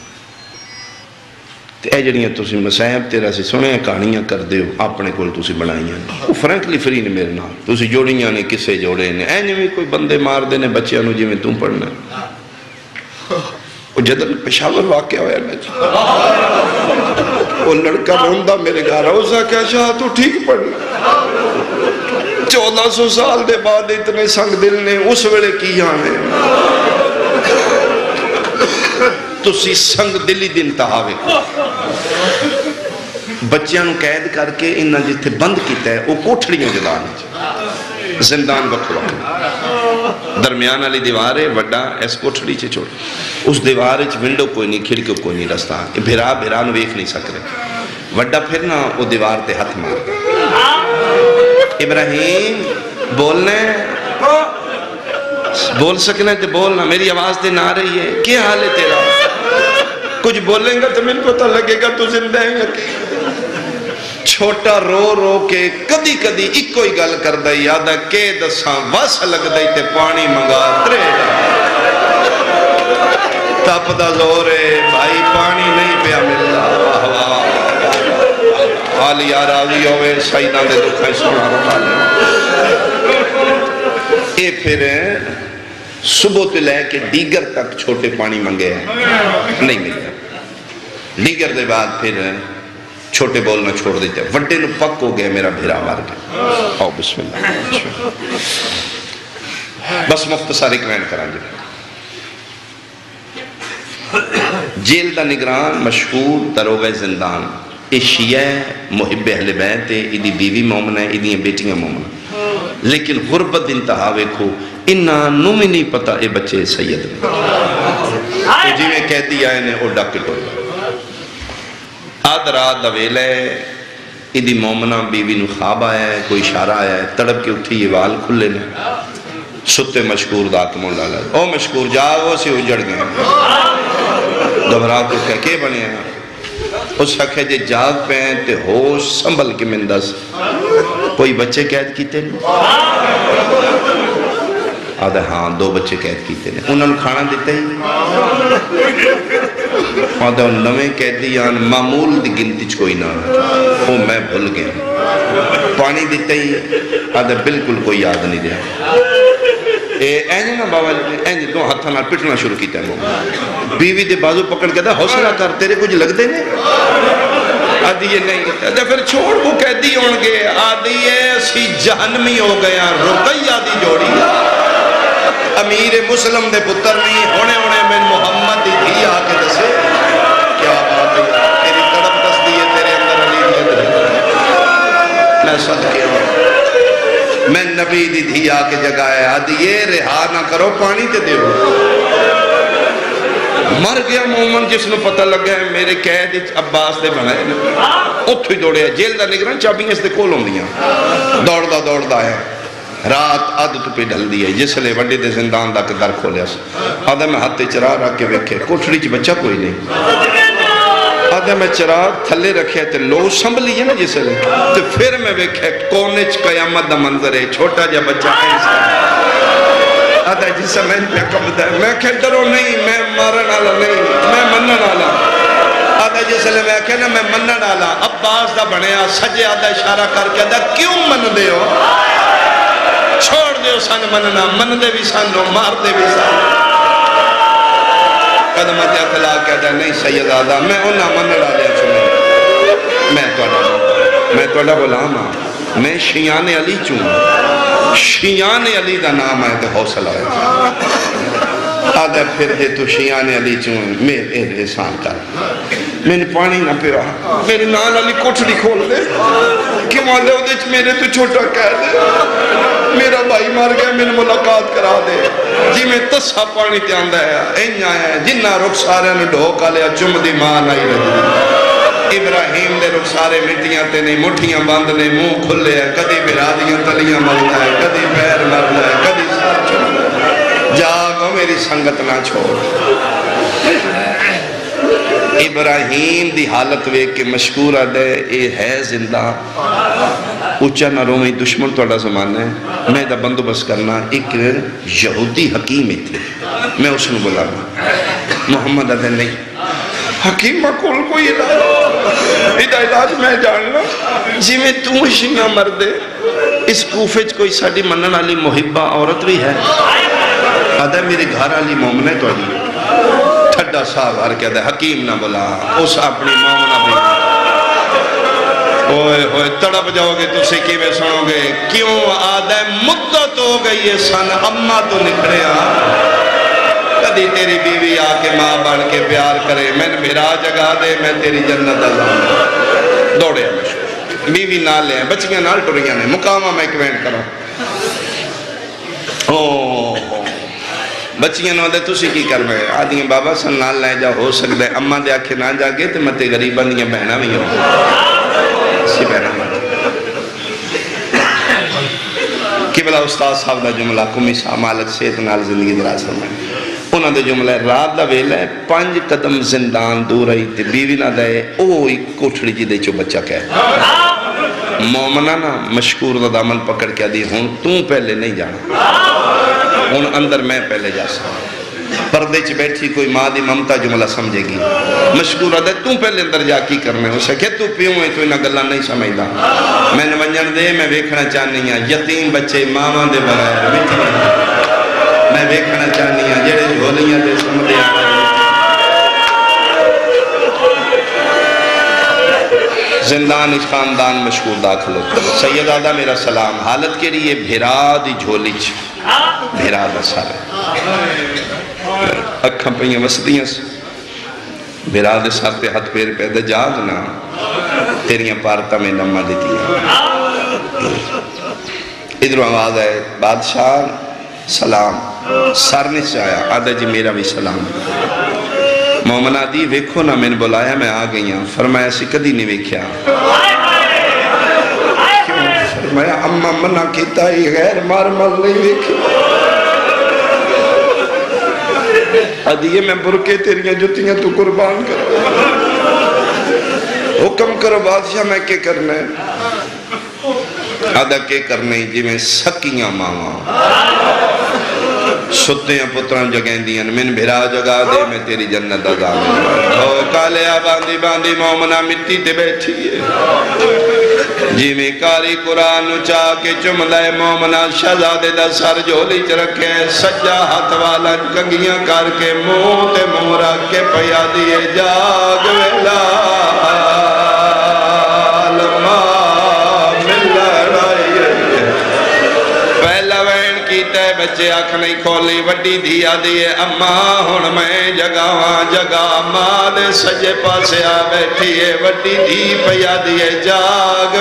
اے جڑیاں تسی مسائب تیرا سے سنے کہانیاں کر دے ہو اپنے کول تسی بنائیاں وہ فرینکلی فری نے میرے نام تسی جوڑیاں نے کسے جوڑے نے اے جویں کوئی بندے مار دینے بچیاں نو جویں تم پڑھنا وہ جدل پشاور واقعہ ہویا وہ لڑکا روندہ میرے گھر روزہ کیا شاہ تو ٹھیک پڑھنا 1400 سال دے بعد اتنے سنگ دل نے اس ویلے کیا نے تسی سنگ دلی دن تحاوے بچیاں نو قید کر کے انہاں جتھے بند کیتا ہے وہ کوٹھڑیوں جلان زندان بکھوا درمیان علی دیوار ہے وڈا ایس کوٹھڑی چھے چھوڑ اس دیوار ہے ونڈو کوئی نہیں کھڑکیوں کوئی نہیں رستہ بھرا نو ویکھ نہیں سک رہے وڈا پھر نا وہ دیوار تے ہاتھ مار ابراہیم بولنے بول سکنے تے بولنا میری آواز تے نہ رہی ہے کیا حال ہے تیرا کچھ بولیں گا تو میرے کو تو لگے گا تو زندہ ہے چھوٹا رو رو کے کدی کدی ایک کوئی گل کر دائی یادہ کہ دساں وس لگ دائی تے پانی منگا ترے تپ دا زورے بھائی پانی نہیں پیا ملتا حالی آراضی ہوئے سائیدان دے دکھائیں سونا رکھا لے اے پھر صبح تو لے کے دیگر تک چھوٹے پانی منگے ہیں نہیں ملتا دیگر دے بعد پھر چھوٹے بولنا چھوڑ دیتے ہیں وڈے نو پک ہو گئے میرا بھیرا مار گئے آؤ بسم اللہ بس مختصر اکرین کران جیل دا نگران مشہور دروغ زندان اے شیعہ محب اہل بیت ہے ایدی بیوی مومن ہے ایدی بیٹیاں مومن لیکن غربت انتہا ویکھو انہاں بھی نہیں پتا اے بچے سید نے تو جی میں کہہ دیا انہیں او ڈاکے ٹولا آدھ رات دا ویلا ہے ادھی مومنہ بیوی نو خواب آیا ہے کوئی اشارہ آیا ہے تڑپ کے اٹھی یہ وال کھلے نے ستے مشکور دات مولا لائے او مشکور جاؤ سے اجڑ گئے دبھرا کو کہہ بنے ہیں اس حقے جے جاگ پہیں تے ہوش سنبھل کے مندس کوئی بچے قید کیتے نہیں آدھا ہاں 2 بچے قید کیتے ہیں انہوں نے کھانا دیتے ہی آدھا نویں قیدیان معمول دی گنتیچ کوئی نہ وہ میں بھول گیا پانی دیتے ہی آدھا بالکل کوئی یاد نہیں دیا اینجے نا بابا اینجے 2 ہاتھاں نال پٹنا شروع کیتا ہے بیوی دے بازو پکڑ کے دا حوصلہ کر تیرے کچھ لگ دے نہیں آدھی یہ نہیں آدھا پھر چھوڑ وہ قیدی ہون گے آدھی یہ سی جہنمی ہو گیا رقیہ دی جوڑی امیر مسلم دے پتر نہیں ہونے میں محمد دی دھی آکے دسے کیا بات ہے تیری تڑپ دس دیئے تیرے اندر علی دیئے میں صدقے ہوں میں نبی دی دھی آکے جگائے آدھی یہ رہا نہ کرو پانی تے دے مر گیا مومن جس نے پتہ لگ گیا ہے میرے قید عباس دے بنائے اتھوئی دوڑے ہیں جیل دا نگران چابیں اس دے کول ہوں دیاں دوڑ ہے رات عادت پہ ڈھل دی ہے جس لئے وڈی دے زندان دا کے در کھولیا آدھا میں ہاتھ چراغ رکھ کے ویکھے کوٹھڑی چ بچہ کوئی نہیں آدھا میں چراغ تھلے رکھے تے لو سنبھلی ہے نا جس لئے تو پھر میں ویکھے کونے چ قیامت دا منظر ہے چھوٹا جا بچہ ایسا آدھا جس میں پہ کبھتا ہے میں کہہ ڈرو نہیں میں مارن آلا نہیں میں منن آلا آدھا جس لئے میں کہنا میں منن آلا عباس دا بنیا سجے آدھا اشارہ کر کے آدھا کیوں من دے ہو چھوڑ دے سن مننا من دے بھی سن لو مار دے بھی سن قدمت اخلاق کہتا ہے نہیں سید آدھا میں انہا مننا لیا چنے میں توڑا غلام ہاں میں شیعان علی چون شیعان علی دا نام ہے تو حوصلہ ہے آدھا پھر دے تو شیعان علی چون میرے احسان کر میں نے پانی نہ پیوا میرے نال علی کوٹھڑی کھول دے کیوں آدھے ہو دے میرے تو چھوٹا کہہ دے میرا بھائی مار گیا میں نے ملاقات کرا دے جی میں تسا پانی تے آندہ ہے این آیا ہے جنہ رخ سارے نے ڈھوکا لیا چم دی ماں نہیں رہی ابراہیم دے رخ سارے مٹیاں تے نہیں مٹھیاں باندھ نے منہ کھلے ہیں کدی برادیاں تلیاں ملتا ہے کدی پیر مرتا ہے کدی سار چھوڑ جاگو میری سنگت نہ چھوڑ ابراہیم دی حالت ویک کے مشکور آدھے اے ہے زندہ اچھا نہ رومی دشمن توڑا زمانہ ہے میں دا بندوبست کرنا ایک یہودی حکیم ہی تھے میں اس نے بولا محمد آدھے نہیں حکیم مکول کوئی علاج ادھا علاج میں جاننا جی میں تو شیعہ مردے اس کوفج کوئی ساڑی منن علی محبہ عورت بھی ہے آدھے میرے گھر علی مومن ہے تو علی ٹھڈا صاحب ہر کہتا ہے حکیم نہ بلا اس اپنی مومنہ بھی اوئے ہوئے تڑپ جاؤ گے تو سکی میں سنو گے کیوں آدھے مدت ہو گئی ہے سن اممہ تو نکھڑے کدی تیری بیوی آکے ماں بڑھ کے پیار کرے میں نے میرا جگہ دے میں تیری جنت اللہ دوڑے ہمیں بیوی نال لیں بچیاں نال ٹوریاں نے مقامہ میں ایک کرو بچیاں نو دے تو سکی کر میں آدھیں بابا سن نال لائے جا ہو سکتے اممہ دے آکھے نہ جا گے تو متے غریباں دیاں بہنہ بھی ہوں سی بہنہ مات قبلہ استاد صاحب دا جملہ کمی صاحب مالک سیت نال زندگی دراز فرمائے انہوں نے جملہ رات دا ویلہ ہے 5 قدم زندان دور رہی تھی بیوی نہ دے اوہ کوٹھڑی جی دے چو بچہ کہے مومنہ نا مشکور دا دامن پکڑ کے دی ہوں توں پہلے نہیں جانا ہوں اندر میں پہلے جا سکتا پردے چ بیٹھی کوئی ماں دی ممتا جملہ سمجھے گی مشکور آدھے توں پہلے اندر جا کی کرنے ہو سکے تو پیوں ہے تو انہا گلہ نہیں سمجھدا میں نے ونجن دے میں ویکھنا چاہنی ہاں یتیم بچے ماما دے بغیر میں ویکھنا چاہنی ہاں جڑے جھولیاں دے سمجھے زندان اس خاندان مشکور داخل ہوتا سید آدھا میرا سلام حالت کے لیے بھیرا دی جھولی بھیرا دا سارے اکھاں پہیاں وسدیاں بھیرا دے سار تے ہاتھ پیر پیدا جاگنا تیریاں پارتا میں نمہ دیتی ہیں ادھر آواز ہے بادشاہ سلام سر نے چاہیا آدھا جی میرا بھی سلام مومنہ دی ویکھو نا میں نے بلایا میں آ گئی ہوں فرمایا سی کدی نہیں ویکھیا فرمایا اممہ منع کیتا ہی غیر مارمل نہیں ویکھیا آدھیے میں برکے تیریاں جتیاں تو قربان کرو حکم کرو بادشاہ میں کیا کرنا ہے آدھا کیا کرنا ہے جی میں سکیاں ماما ستیاں پتران جگہیں دیاں من بھرا جگہ دے میں تیری جنت آزام ہو کالیا باندھی باندھی مومنہ مٹی تے بیٹھی ہے جی میں کاری قرآن چاہ کے چملے مومنہ شہزادے دا سر جولی چرکھے سجا ہاتھ والا کنگیاں کر کے موتے مورا کے پیا دیے جاگ ویلا بچے آنکھ نہیں کھولی وڈی دیا دیئے اماں ہون میں جگاواں جگا ماں دے سجے پاسے آ بیٹھی ہے وڈی دی پیا دیئے جاگ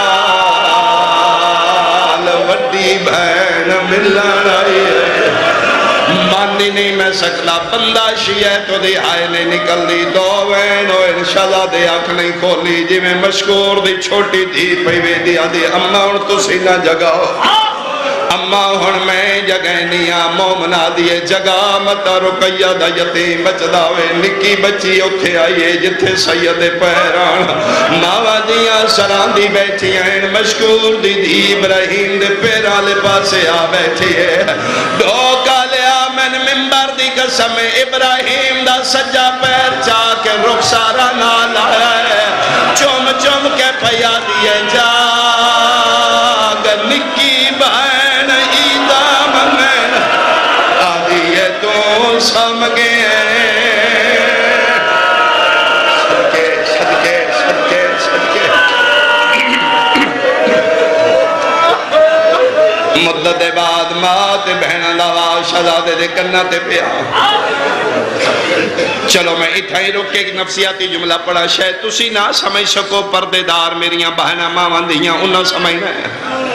ویلال وڈی بہن ملن آئی ہے مانی نہیں میں سکلا بندہ شیعہ تو دی آئے نہیں نکل دی دو وین و انشاءاللہ دے آنکھ نہیں کھولی جی میں مشکور دی چھوٹی دی پیوے دیا دی اماں ہون تو سینہ جگاؤ اماں ہون میں جگہنیاں مومنہ دیئے جگہ متا رکیہ دا یتیم بچداوے نکی بچی اتھے آئیے جتھے سید پیران ماوا دیاں سران دی بیٹھی ہیں مشکور دی دی ابراہیم دے پیران لے پاسے آ بیٹھی ہے ڈوکا لیا میں نے ممبر دی قسم ابراہیم دا سجا پیر چاہ کے رخسارہ نال آیا ہے چوم چوم کے پیا دیئے جاگ نکی بھائی سام گئے صدقے مدت بعد ماں تے بہن لوا شہزادے دے کرنا تے پیا چلو میں اتھا ہی رکھ کے ایک نفسیاتی جملہ پڑھا شاید تسی نہ سمجھ سکو پردے دار میریاں بہنہ ماں واندیاں انہاں سمجھنا ہے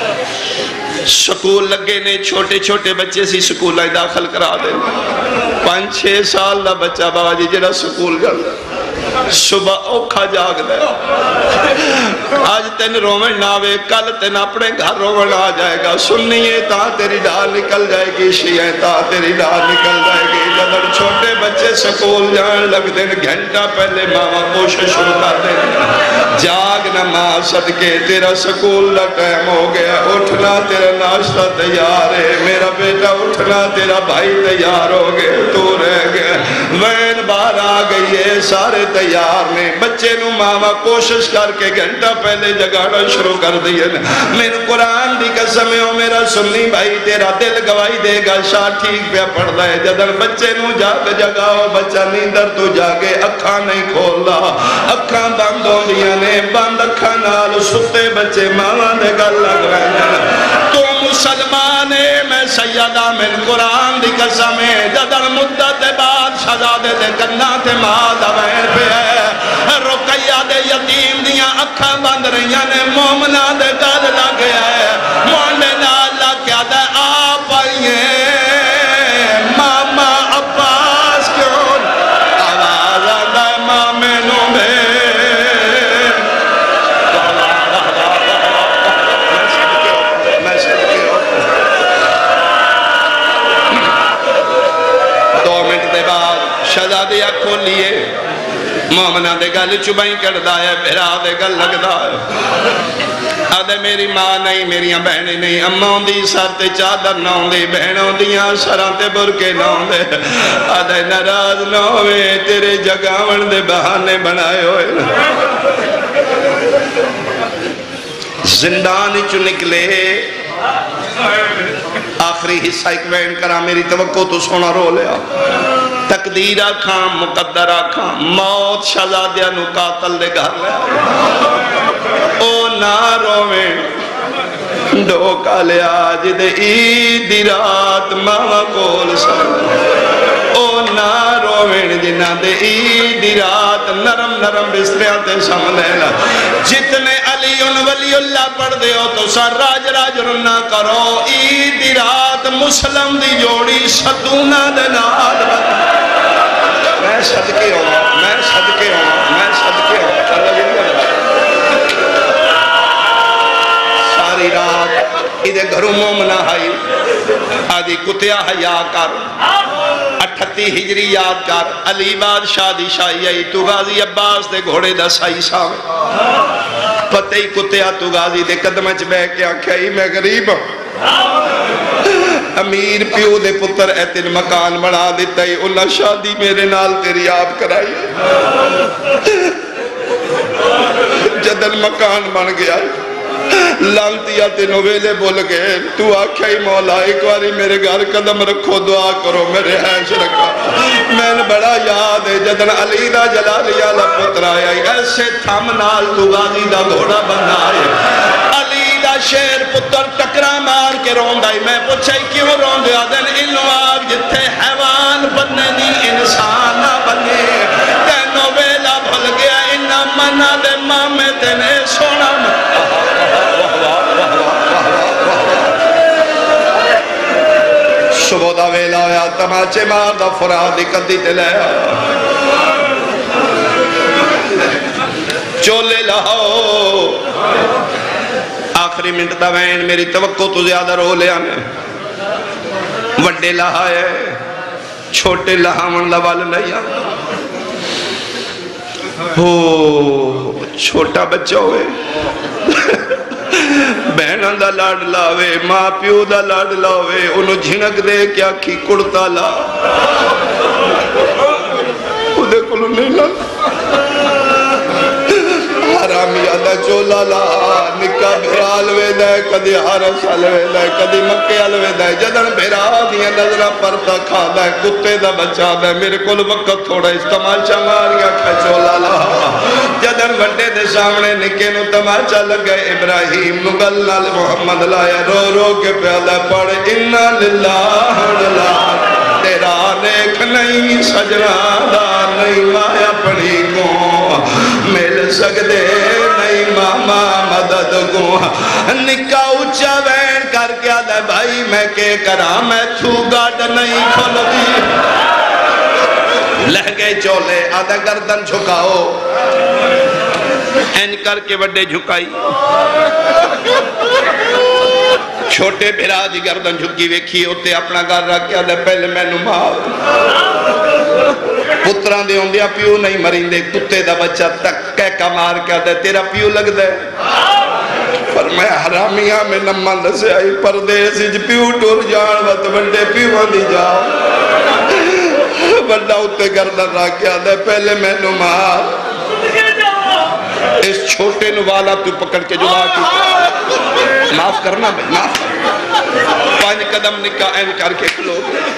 سکول لگے نے چھوٹے چھوٹے بچے سی سکول آئی داخل کرا دے 5-6 سال دا بچہ بابا جی جڑا سکول گل صبح اوکھا جاگ دے آج تین رومن ناوے کل تین اپنے گھر رومن آ جائے گا سنیے تا تیری ڈال نکل جائے گی شیعہ تا تیری ڈال نکل جائے گی جب چھوٹے بچے سکول جان لگ دیں گھنٹہ پہلے ماما کوشش شروع کر دیں جاگ نہ ماں صدقے تیرا سکول دا ٹائم ہو گیا اٹھنا تیرا ناشتہ تیار ہے میرا بیٹا اٹھنا تیرا بھائی تیار ہو گئے تو رہ گئے وین بار آ گئی ہے سارے تیار نے بچے نو ماما کوشش کر کے گھنٹہ پہلے جگانا شروع کر دیا میرے قرآن دی قسم ہے میرا سنی بھائی تیرا دل گواہی دے گا شاہ ٹھیک پہ پڑھ دائے جدر بچے نو جاگ جگاؤ بچہ نیندر تو جاگے اکھاں نہیں کھول رہا اکھاں بند ہو دیا نے بند اکھاں نال ستے بچے ماما دے گل لگ رہے ہیں تو مسلمانے میں سیدہ من قرآن دی قسم ہے جدر مدت بعد شہزادے دے کرنا تھے ماں دوین پہ ہے رقیہ دے یتیم دیاں اکھاں بند رہیاں نے مومنہ دے گل لگ گیا ہے مونے نالا کیا دے آپ آئیے ماما عباس کیوں آواز آدھا مامے نو میں شہزادیہ کھولیے مومنہ دے گل چبائیں کردہ ہے بھرا دے گل لگدہ ہے آدھے میری ماں نہیں میریاں بہنیں نہیں اماں دی سر تے چادر نہ ہوں دی بہنوں دیاں سران تے برکے نہ ہوں دے آدھے ناراض نہ ہوئے تیرے جگاون دے بہانے بنائے ہوئے زندانی چو نکلے آخری حصہ ایک وین کرا میری توقع تو سونا رو لیا تقدیر آکھاں مقدر آکھاں موت شہزادیہ نو قاتل دے گھر لیا او نہ رویں ڈوکا لیا جدے عید رات ماما کول سن او نہ رویں جنہ دے عید رات نرم نرم بستریاں تے سامنے جتنے علی ولی اللہ پڑھ دے ہو تو سر راج راج نہ کرو عید دی رات مسلم دی جوڑی ستونہ دے نال میں صدقے ہوں میں صدقے ہوں میں صدقے ہوں ساری رات ادھے گھروں مومنہ آئی آدھی کتیا حیا کر 38 ہجری یاد کر علی بادشاہ دی شاہی آئی تو غازی عباس دے گھوڑے دا سائی سامنے پتہ ہی کتیا تو غازی دے قدمچ بے کے آکھائی میں غریب ہوں امیر پیو دے پتر ایتن مکان بڑھا دیتا ہی اللہ شادی میرے نال تیری آپ کرائی جدن مکان بن گیا لانتیا تینوں ویلے بول گئے تو آکھائی مولا ایک واری میرے گھر قدم رکھو دعا کرو میرے حیش رکھا میں نے بڑا یاد ہے جدن علی دا جلالی آلہ پتر آیا ایسے تھم نال تو غازی دا گھوڑا بنا آیا علی دا شیر پتر ٹکرا مار کے رون دائی میں پوچھائی کیوں رون دیا دن انہوں آپ جتھے حیوان بننے دی انسان نہ بنے تینوں ویلہ بھل گیا انہا منہ دے مامے تینے سونا صبح دا ویلا ہویا تماچے مار دا فرادی کدی دلے چولے لہو آخری منٹ دا وین میری توقع تو زیادہ رو لے آنے وڈے لہائے چھوٹے لہاون لوال لیا چھوٹا بچہ ہوئے بہنان دا لاڈ لاوے ماں پیو دا لاڈ لاوے انہوں جھنک دے کیا کی کڑتا لا خودے کلو نہیں لا حرامی آدھا چولا لا نکا بھرال وے دائے کدی حرس حلوے دائے کدی مکے حلوے دائے جدن بھرال دیا نظرہ پرتا کھا دائے کتے دا بچا دائے میرے کل وقت تھوڑا اس تماچا ماریا کھا چولا لا جدن وڈے دے سامنے نکے نو تماچا لگئے ابراہیم مغلل محمد لایا رو رو کے پیادہ پڑھ انہا للہ للہ تیرا نیک نہیں سجنہ دا نہیں مایا پڑی کو مل سکدے نہیں ماما مدد کو نکا اچھا وین کر کے آدھے بھائی میں کے کرا میں تھو گاڑ نہیں کھول دی لہ گئے چولے آدھا گردن جھکاؤ این کر کے بڑے جھکائی چھوٹے بھرا دی گردن جھکی ویکھی ہوتے اپنا گھر رکھ کے آدھے پہلے میں نماؤ پتران دے ہوندیا پیو نہیں مرین دے کتے دا بچہ تک کہکا مار کے آدھے تیرا پیو لگ دے فرمایا حرامیاں میں نمان دسے آئی پردیسی جی پیو ٹور جان وقت بڑے پیو آدھی جاؤ بڑا ہوتے گردن رکھ کے آدھے پہلے میں نماؤ اس چھوٹے نوالا تو پکڑ کے جدا کی معاف کرنا بھائی معاف کرنا 5 قدم نکاح این کر کے کھلو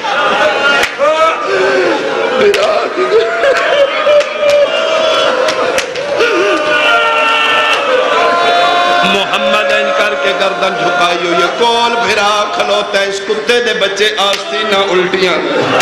محمد این کر کے گردن جھکائیو یہ کول بھرا کھلوتا ہے اس کتے دے بچے آستی نہ الٹیاں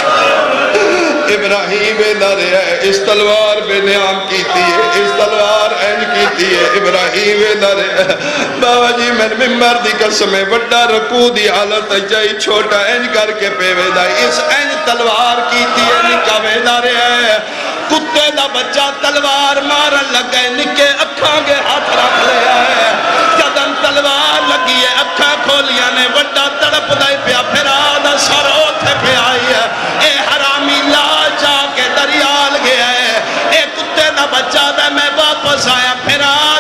ابراہیم در ہے اس تلوار بے نیام کیتی ہے اس تلوار این کیتی ہے ابراہیم در ہے بابا جی میں ممبر دی قسم ہے بڑا رکو دی حالت جائی چھوٹا این کر کے پیوے دائی اس این تلوار کیتی ہے نکاوے در ہے کتے دا بچہ تلوار مارن لگے نکے اکھاں گے ہاتھ رکھ لیا ہے جدن تلوار لگی ہے اکھاں کھولیا نے بڑا تڑپ دائی پیا پھرا دا سارو تھے پہ آئی ہے اے حرامی لا جا کے دریال گیا ہے اے کتے دا بچہ دے میں واپس آیا پھرا